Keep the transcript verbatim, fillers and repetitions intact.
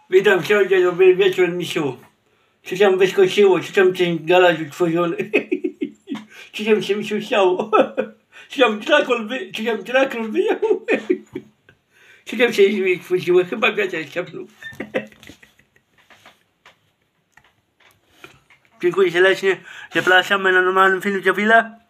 Witam cię, dobry wieczór, misiu. Czy tam wyskoczyło, czy tam ten garaż utworzony? Czy tam się misiu chciało? Czy tam traktor wy... Czy tam traktor wyjechał? Czy tam się drzwi otworzyło? Chyba wiatr ciapnął. Dziękuję serdecznie. Zapraszamy na normalnym filmie za chwilę.